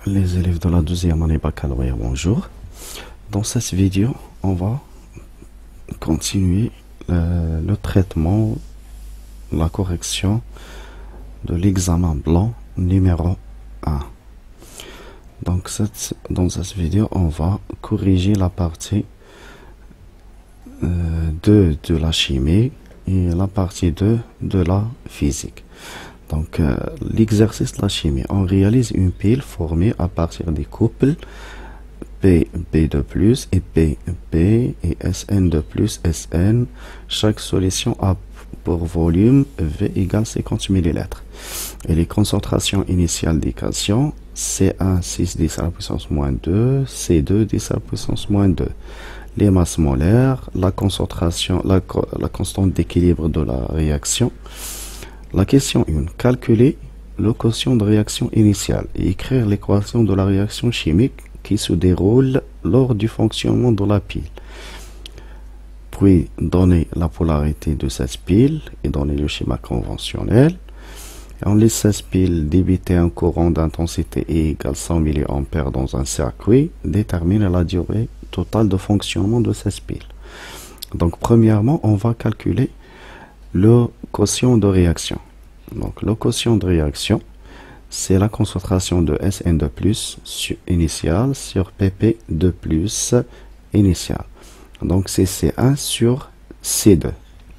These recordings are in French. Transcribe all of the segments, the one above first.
Les élèves de la deuxième année baccalauréat, bonjour. Dans cette vidéo, on va continuer le traitement, la correction de l'examen blanc numéro 1. Donc dans cette vidéo, on va corriger la partie 2 de la chimie et la partie 2 de la physique. Donc, l'exercice de la chimie, on réalise une pile formée à partir des couples P, B2+, et P, B, et SN2+, SN. Chaque solution a pour volume V égale 50 ml. Et les concentrations initiales des cations, C1, 6 10 à la puissance moins 2, C2, 10 à la puissance moins 2. Les masses molaires, la concentration, la constante d'équilibre de la réaction. La question 1. Calculer le quotient de réaction initiale et écrire l'équation de la réaction chimique qui se déroule lors du fonctionnement de la pile. Puis donner la polarité de cette pile et donner le schéma conventionnel. On laisse cette pile débiter un courant d'intensité E égale 100 mA dans un circuit. Détermine la durée totale de fonctionnement de cette pile. Donc premièrement, on va calculer le quotient de réaction. Donc le quotient de réaction, c'est la concentration de SN2+ initial sur PP2+ initial. Donc c'est C1 sur C2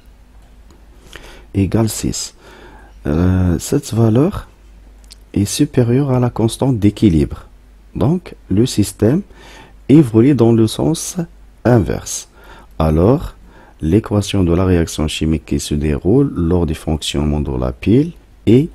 égale 6. Cette valeur est supérieure à la constante d'équilibre. Donc le système évolue dans le sens inverse. Alors, l'équation de la réaction chimique qui se déroule lors du fonctionnement de la pile est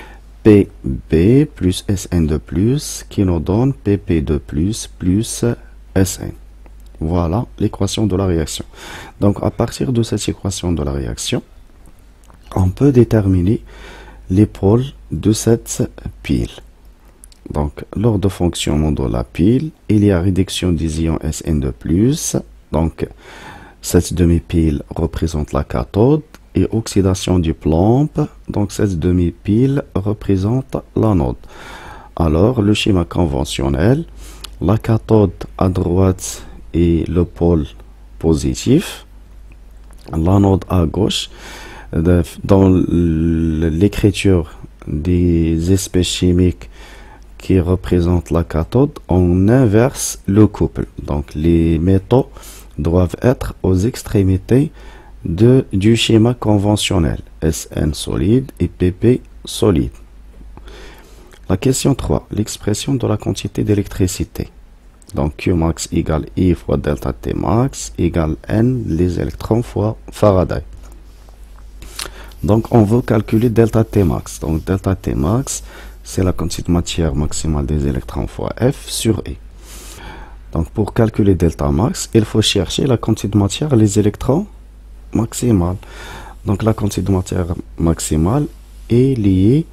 PB plus SN2+, qui nous donne PP2+ plus SN. Voilà l'équation de la réaction. Donc, à partir de cette équation de la réaction, on peut déterminer les pôles de cette pile. Donc, lors du fonctionnement de la pile, il y a réduction des ions SN2+. Donc, cette demi-pile représente la cathode et oxydation du plomb. Donc, cette demi-pile représente l'anode. Alors, le schéma conventionnel, la cathode à droite est le pôle positif, l'anode à gauche. Dans l'écriture des espèces chimiques qui représentent la cathode, on inverse le couple. Donc, les métaux doivent être aux extrémités du schéma conventionnel, SN solide et PP solide. La question 3, l'expression de la quantité d'électricité. Donc Qmax égale I fois delta T max égale N les électrons fois Faraday. Donc on veut calculer delta T max. Donc delta T max, c'est la quantité de matière maximale des électrons fois F sur E. Donc, pour calculer delta max, il faut chercher la quantité de matière, les électrons maximales. Donc, la quantité de matière maximale est liée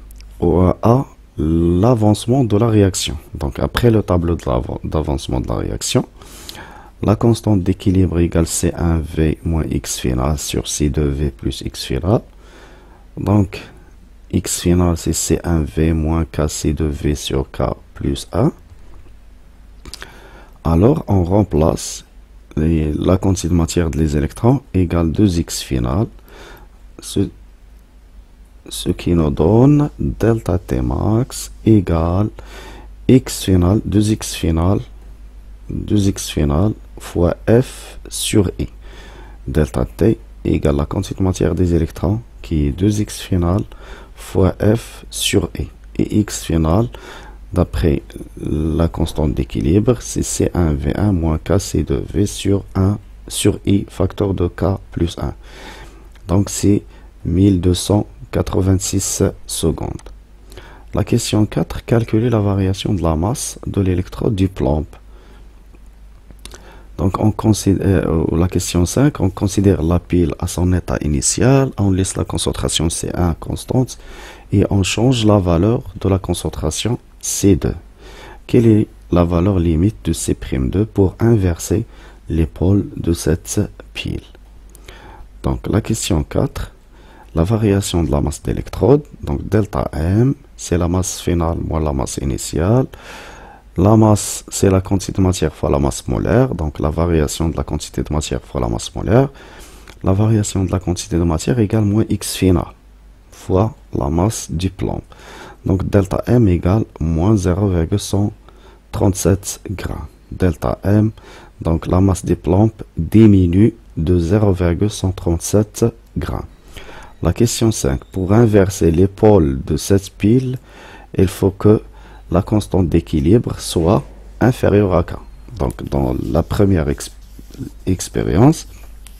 à l'avancement de la réaction. Donc, après le tableau d'avancement de la réaction, la constante d'équilibre égale C1V moins X final sur C2V plus X final. Donc, X final, c'est C1V moins KC2V sur K plus 1. Alors, on remplace la quantité de matière des électrons égale 2x final, ce qui nous donne delta T max égale x final, 2x final fois F sur I. Delta T égale la quantité de matière des électrons qui est 2x final fois F sur I. Et x final, d'après la constante d'équilibre, c'est C1V1 moins KC2V sur 1 sur I facteur de K plus 1. Donc c'est 1286 secondes. La question 4, calculer la variation de la masse de l'électrode du plomb. Donc la question 5, on considère la pile à son état initial, on laisse la concentration C1 constante et on change la valeur de la concentration C2. Quelle est la valeur limite de C'2 pour inverser les pôles de cette pile? Donc la question 4, la variation de la masse d'électrode. Donc delta M, c'est la masse finale moins la masse initiale. La masse, c'est la quantité de matière fois la masse molaire. Donc la variation de la quantité de matière fois la masse molaire. La variation de la quantité de matière égale moins X finale fois la masse du plomb. Donc delta M égale moins 0,137 grammes. Delta M, donc la masse des plombs diminue de 0,137 grammes. La question 5. Pour inverser les pôles de cette pile, il faut que la constante d'équilibre soit inférieure à K. Donc dans la première expérience,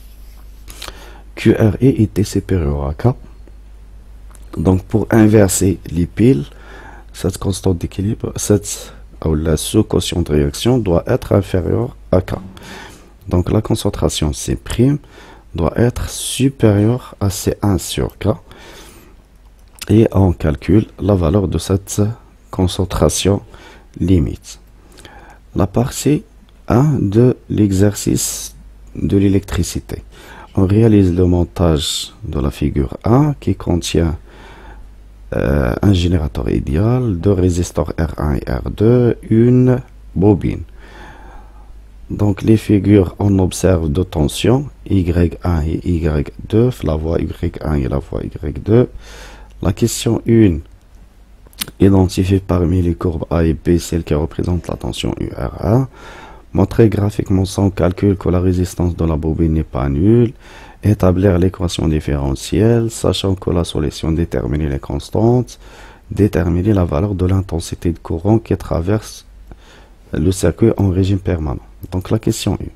QRE était supérieur à K. Donc pour inverser les piles, cette constante d'équilibre, la sous-quotient de réaction doit être inférieure à K. Donc la concentration C' doit être supérieure à C1 sur K. Et on calcule la valeur de cette concentration limite. La partie 1 de l'exercice de l'électricité. On réalise le montage de la figure 1 qui contient un générateur idéal, deux résistors R1 et R2, une bobine. Donc les figures, on observe deux tensions, Y1 et Y2, la voie Y1 et la voie Y2. La question 1, identifier parmi les courbes A et B celle qui représente la tension UR1. Montrer graphiquement sans calcul que la résistance de la bobine n'est pas nulle. Établir l'équation différentielle, sachant que la solution détermine les constantes. Déterminer la valeur de l'intensité de courant qui traverse le circuit en régime permanent. Donc la question 1.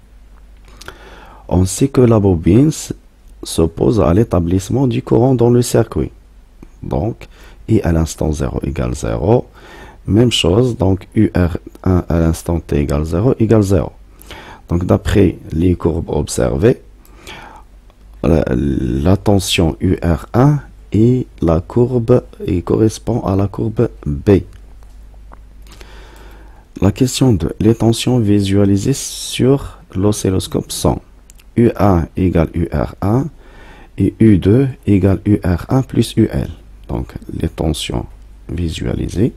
On sait que la bobine s'oppose à l'établissement du courant dans le circuit. Donc, I à l'instant 0 égale 0. Même chose, donc UR1 à l'instant t égale 0 égale 0. Donc d'après les courbes observées, la tension UR1 et la courbe correspond à la courbe B. La question 2. Les tensions visualisées sur l'oscilloscope sont U1 égale UR1 et U2 égale UR1 plus UL. Donc les tensions visualisées.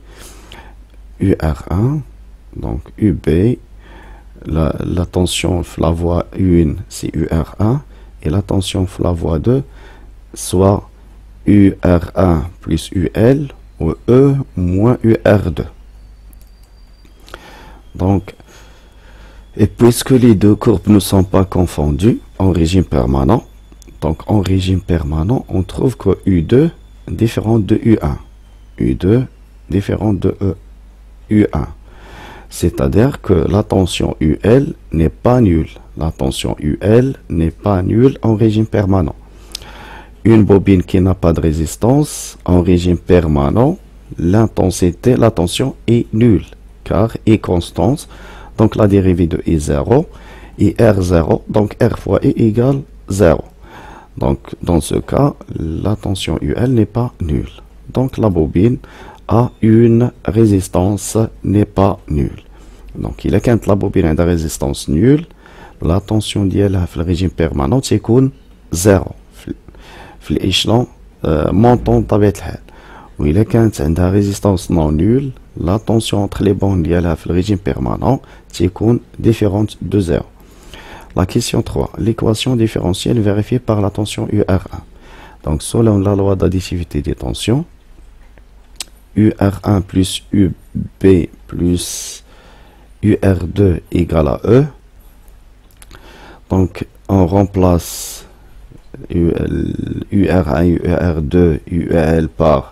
UR1, donc UB, la tension la voie 1 c'est UR1 et la tension la voie 2 soit UR1 plus UL ou E moins UR2. Donc, et puisque les deux courbes ne sont pas confondues en régime permanent, donc en régime permanent, on trouve que U2 différent de U1, U2 différent de U1. C'est-à-dire que la tension UL n'est pas nulle. La tension UL n'est pas nulle en régime permanent. Une bobine qui n'a pas de résistance en régime permanent, l'intensité, la tension est nulle car est constante. Donc la dérivée de I0 et R0, donc R fois I égale 0. Donc dans ce cas, la tension UL n'est pas nulle. Donc la bobine a une résistance n'est pas nulle. Donc il est quand la bobine a une résistance nulle, la tension ديالها في الريجيم permanent تكون 0 في l'échelon montant بطبيعة الحال. وإلا كانت عندها résistance non nulle, la tension entre les bandes ديالها في الريجيم permanent تكون différente de 0. La question 3. L'équation différentielle vérifiée par la tension UR1. Donc selon la loi d'additivité des tensions, UR1 plus UB plus UR2 égale à E. Donc on remplace UR1, UR2, UL par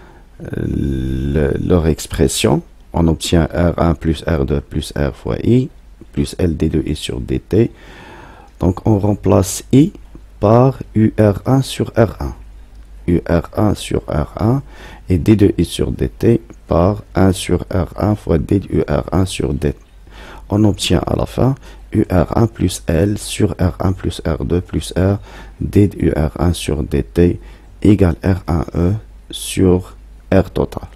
leur expression. On obtient R1 plus R2 plus R fois I plus LD2I sur DT. Donc on remplace I par UR1 sur R1. UR1 sur R1 et D2I sur DT par 1 sur R1 fois DUR1 sur DT. On obtient à la fin UR1 plus L sur R1 plus R2 plus R DUR1 sur DT égale R1E sur R total.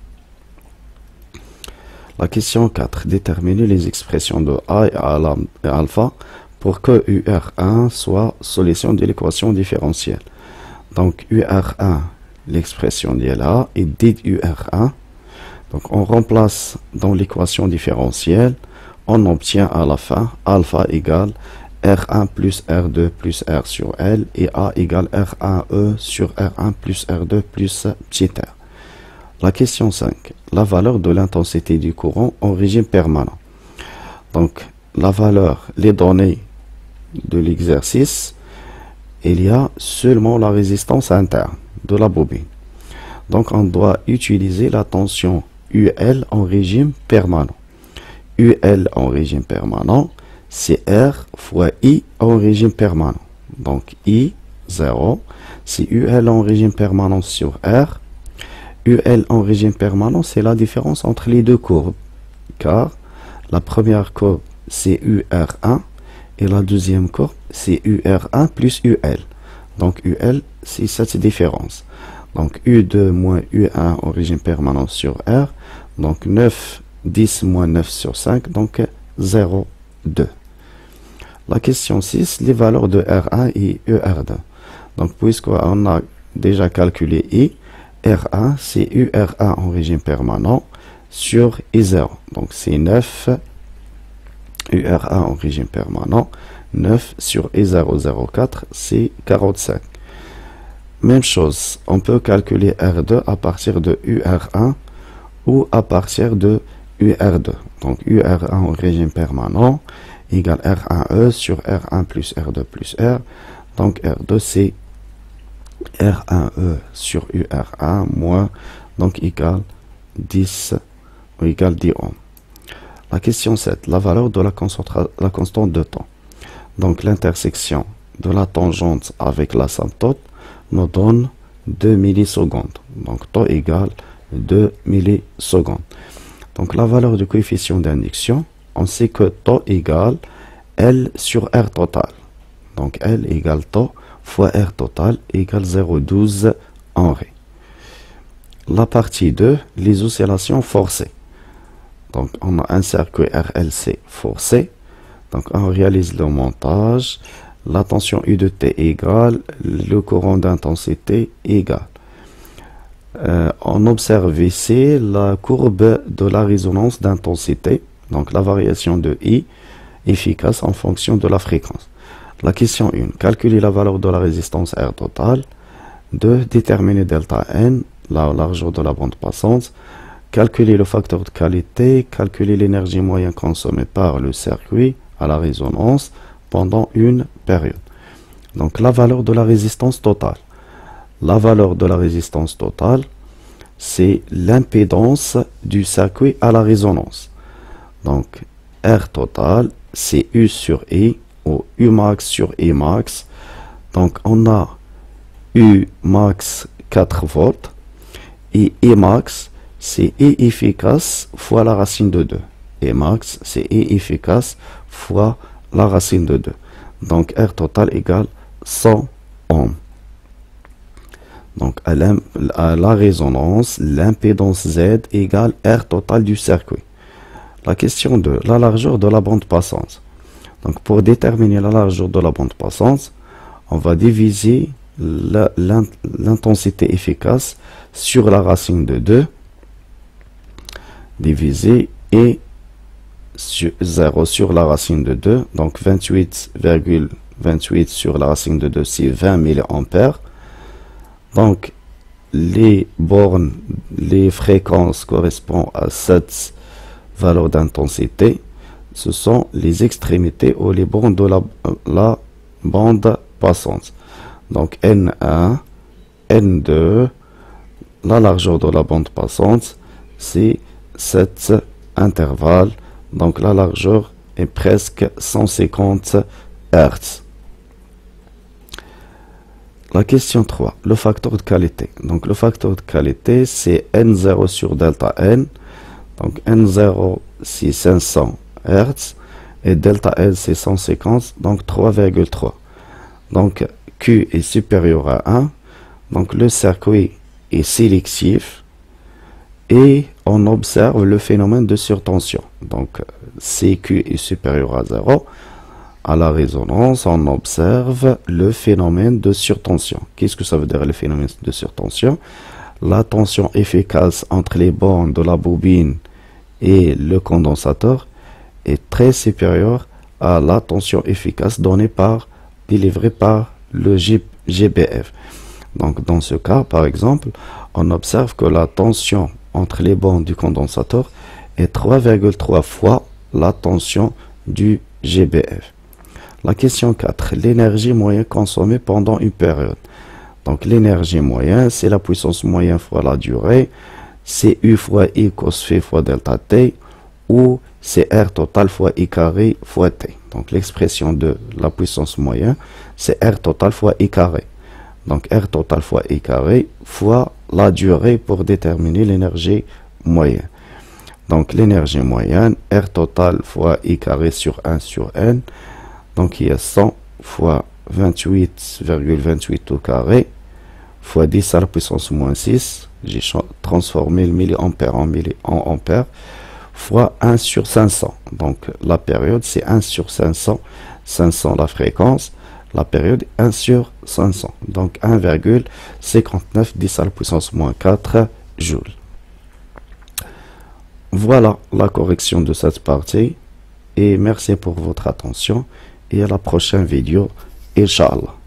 La question 4. Déterminer les expressions de A et alpha pour que UR1 soit solution de l'équation différentielle. Donc UR1, l'expression est là, et dès UR1, donc on remplace dans l'équation différentielle, on obtient à la fin alpha égale R1 plus R2 plus R sur L et A égale R1E sur R1 plus R2 plus petit r. La question 5. La valeur de l'intensité du courant en régime permanent. Donc, la valeur, les données de l'exercice, il y a seulement la résistance interne de la bobine. Donc, on doit utiliser la tension UL en régime permanent. UL en régime permanent, c'est R fois I en régime permanent. Donc, I, 0, c'est UL en régime permanent sur R. UL en régime permanent, c'est la différence entre les deux courbes, car la première courbe, c'est UR1, et la deuxième courbe, c'est UR1 plus UL. Donc UL, c'est cette différence. Donc U2 moins U1 en régime permanent sur R, donc 9, 10 moins 9 sur 5, donc 0, 2. La question 6, les valeurs de R1 et ER2. Donc puisqu'on a déjà calculé I, R1, c'est UR1 en régime permanent sur I0. Donc c'est 9, UR1 en régime permanent, 9 sur I004, c'est 45. Même chose, on peut calculer R2 à partir de UR1 ou à partir de UR2. Donc UR1 en régime permanent égale R1E sur R1 plus R2 plus R. Donc R2 c'est R1E sur UR1 moins, donc égale 10 ou égale 10 ohms. La question 7, la valeur de la constante de temps. Donc l'intersection de la tangente avec l'asymptote nous donne 2 millisecondes. Donc temps égale 2 millisecondes. Donc la valeur du coefficient d'induction, on sait que temps égale L sur R total. Donc L égale temps fois R total égale 0,12 Henri. La partie 2, les oscillations forcées. Donc on a un circuit RLC forcé. Donc on réalise le montage. La tension U de T égale, le courant d'intensité égale. On observe ici la courbe de la résonance d'intensité. Donc la variation de I efficace en fonction de la fréquence. La question 1. Calculer la valeur de la résistance R totale. 2. Déterminer delta N, la largeur de la bande passante. Calculer le facteur de qualité. Calculer l'énergie moyenne consommée par le circuit à la résonance pendant une période. Donc la valeur de la résistance totale. La valeur de la résistance totale, c'est l'impédance du circuit à la résonance. Donc R total, c'est U sur I, ou U max sur I max. Donc on a U max 4 volts et I max c'est I efficace fois la racine de 2. I max c'est I efficace fois la racine de 2. Donc R total égale 100 ohms. Donc à la résonance, l'impédance Z égale R total du circuit. La question 2, la largeur de la bande passante. Donc pour déterminer la largeur de la bande passante, on va diviser l'intensité efficace sur la racine de 2, divisé et sur 0 sur la racine de 2, donc 28,28 sur la racine de 2, c'est 20 mA. Donc les bornes, les fréquences correspondent à cette valeur d'intensité. Ce sont les extrémités ou les bornes de la bande passante. Donc N1, N2, la largeur de la bande passante, c'est cet intervalle. Donc la largeur est presque 150 Hz. La question 3, le facteur de qualité. Donc le facteur de qualité, c'est N0 sur delta N. Donc N0, c'est 500 Hz. Et delta N, c'est 150, donc 3,3. Donc Q est supérieur à 1. Donc le circuit est sélectif. Et on observe le phénomène de surtension. Donc CQ est supérieur à 0. À la résonance, on observe le phénomène de surtension. Qu'est-ce que ça veut dire le phénomène de surtension? La tension efficace entre les bornes de la bobine et le condensateur est très supérieure à la tension efficace délivrée par le GBF. Donc dans ce cas, par exemple, on observe que la tension entre les bornes du condensateur est 3,3 fois la tension du GBF. La question 4. L'énergie moyenne consommée pendant une période. Donc l'énergie moyenne, c'est la puissance moyenne fois la durée, c'est U fois I cos phi fois delta T, ou c'est R total fois I carré fois T. Donc l'expression de la puissance moyenne, c'est R total fois I carré. Donc R total fois I carré fois la durée pour déterminer l'énergie moyenne. Donc l'énergie moyenne, R total fois I carré sur 1 sur N. Donc il y a 100 fois 28,28 au carré fois 10 à la puissance moins 6. J'ai transformé le milliampère en ampère fois 1 sur 500. Donc la période c'est 1 sur 500. 500 la fréquence. La période 1 sur 500. Donc 1,59 10 à la puissance moins 4 joules. Voilà la correction de cette partie. Et merci pour votre attention. Et à la prochaine vidéo, Inch'Allah.